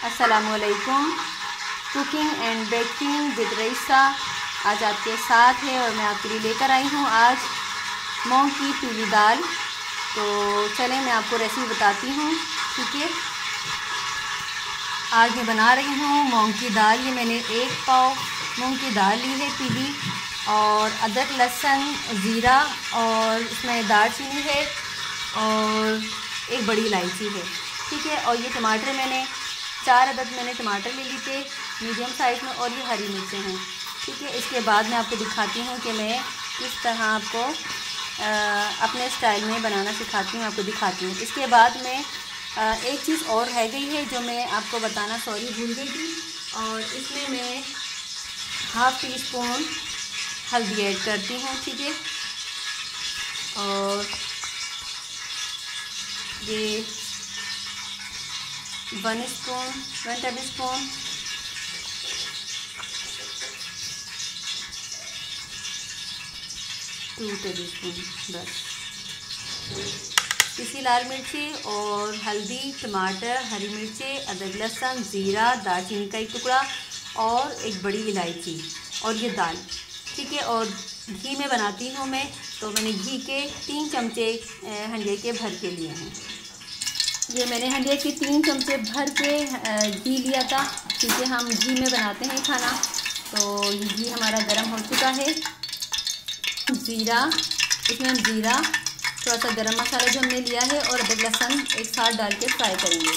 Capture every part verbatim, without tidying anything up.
अस्सलामुअलैकुम। Cooking and baking with Raisa आज आपके साथ है और मैं आपके लिए लेकर आई हूँ आज मूंग की पीली दाल। तो चलें मैं आपको रेसिपी बताती हूँ। ठीक है, आज मैं बना रही हूँ मूंग की दाल। ये मैंने एक पाव मूंग की दाल ली है पीली, और अदरक लहसुन ज़ीरा और इसमें दालचीनी है और एक बड़ी इलायची है। ठीक है, और ये टमाटर मैंने चार अदद मैंने टमाटर ले ली थे मीडियम साइज़ में, और ये हरी मिर्चें हैं। ठीक है, इसके बाद मैं आपको दिखाती हूँ कि मैं किस तरह आपको आ, अपने स्टाइल में बनाना सिखाती हूँ, आपको दिखाती हूँ। इसके बाद में आ, एक चीज़ और रह गई है जो मैं आपको बताना सॉरी भूल गई थी, और इसमें मैं हाफ़ टी स्पून हल्दी ऐड करती हूँ। ठीक है, और ये one spoon one tablespoon two tablespoon बस पिसी लाल मिर्ची और हल्दी, टमाटर, हरी मिर्चें, अदरक लहसुन, ज़ीरा, दालचीनी का एक टुकड़ा और एक बड़ी इलायची, और ये दाल। ठीक है, और घी में बनाती हूँ मैं, तो मैंने घी के तीन चमचे हंडिया के भर के लिए हैं। ये मैंने हंडिया के तीन चमचे भर के घी लिया था। ठीक है, हम घी में बनाते हैं खाना। तो ये घी हमारा गर्म हो चुका है। ज़ीरा, इसमें हम ज़ीरा, थोड़ा सा गरम मसाला जो हमने लिया है और अदरक लहसुन एक साथ डाल के फ्राई करेंगे।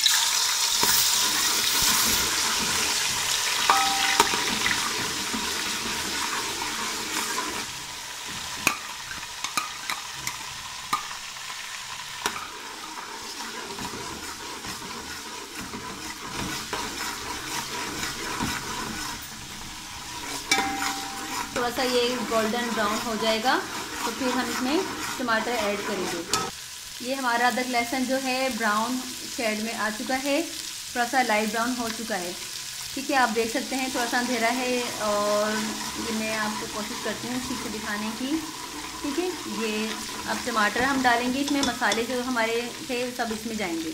थोड़ा सा ये गोल्डन ब्राउन हो जाएगा तो फिर हम इसमें टमाटर ऐड करेंगे। ये हमारा अदरक लहसुन जो है ब्राउन शेड में आ चुका है, थोड़ा सा लाइट ब्राउन हो चुका है। ठीक है, आप देख सकते हैं थोड़ा सा अंधेरा है, और ये मैं आपको कोशिश करती हूँ ठीक से दिखाने की। ठीक है, ये अब टमाटर हम डालेंगे इसमें, मसाले जो हमारे थे सब इसमें जाएंगे।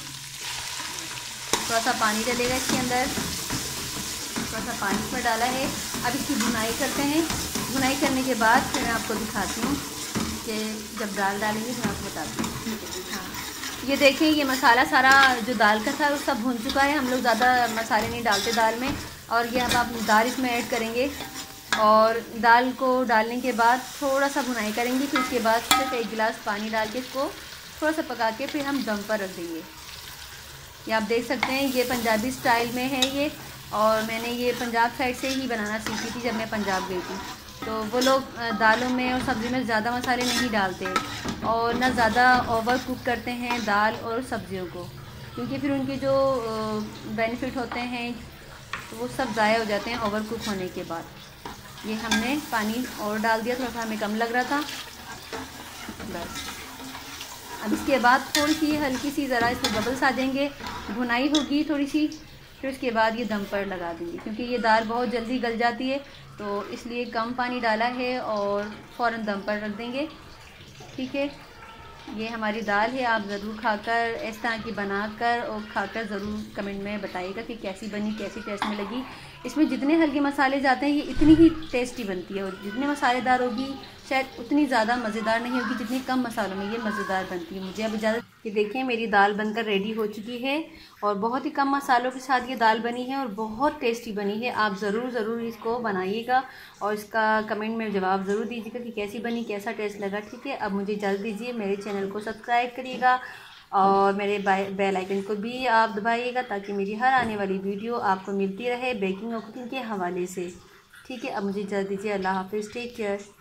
थोड़ा सा पानी डलेगा इसके अंदर, थोड़ा सा पानी इसमें डाला है। अब इसकी भुनाई करते हैं। भुनाई करने के बाद फिर मैं आपको दिखाती हूँ कि जब दाल डालेंगे तो मैं आपको बताती हूँ। हाँ, ये देखें, ये मसाला सारा जो दाल का था वो सब भुन चुका है। हम लोग ज़्यादा मसाले नहीं डालते दाल में। और ये अब आप दाल इसमें ऐड करेंगे, और दाल को डालने के बाद थोड़ा सा भुनाई करेंगे। फिर उसके बाद सिर्फ एक गिलास पानी डाल के इसको थोड़ा सा पका के फिर हम दम पर रख देंगे। ये आप देख सकते हैं, ये पंजाबी स्टाइल में है ये, और मैंने ये पंजाब साइड से ही बनाना सीखी थी जब मैं पंजाब गई थी। तो वो लोग दालों में और सब्ज़ी में ज़्यादा मसाले नहीं डालते, और ना ज़्यादा ओवर कुक करते हैं दाल और सब्जियों को, क्योंकि फिर उनके जो बेनिफिट होते हैं तो वो सब ज़ाया हो जाते हैं ओवर कुक होने के बाद। ये हमने पानी और डाल दिया, थोड़ा सा हमें कम लग रहा था बस। अब इसके बाद थोड़ी सी हल्की सी ज़रा इसमें बबल्स आ जाएंगे, भुनाई होगी थोड़ी सी, फिर उसके बाद ये दम पर लगा देंगे, क्योंकि ये दाल बहुत जल्दी गल जाती है तो इसलिए कम पानी डाला है और फ़ौरन दम पर रख देंगे। ठीक है, ये हमारी दाल है। आप ज़रूर खाकर इस तरह की बनाकर और खाकर ज़रूर कमेंट में बताइएगा कि कैसी बनी, कैसी टेस्ट में लगी। इसमें जितने हल्के मसाले जाते हैं ये इतनी ही टेस्टी बनती है, और जितने मसालेदार होगी शायद उतनी ज़्यादा मज़ेदार नहीं होगी जितनी कम मसालों में ये मज़ेदार बनती है। मुझे अब इजाज़त। ये देखें, मेरी दाल बनकर रेडी हो चुकी है, और बहुत ही कम मसालों के साथ ये दाल बनी है और बहुत टेस्टी बनी है। आप ज़रूर ज़रूर इसको बनाइएगा और इसका कमेंट में जवाब ज़रूर दीजिएगा कि कैसी बनी, कैसा टेस्ट लगा। ठीक है, अब मुझे इजाज़त दीजिए। मेरे चैनल को सब्सक्राइब करिएगा और मेरे बेल आइकन को भी आप दबाइएगा, ताकि मेरी हर आने वाली वीडियो आपको मिलती रहे बेकिंग और कुकिंग के हवाले से। ठीक है, अब मुझे इजाज़त दीजिए। अल्लाह हाफ़िज़, टेक केयर।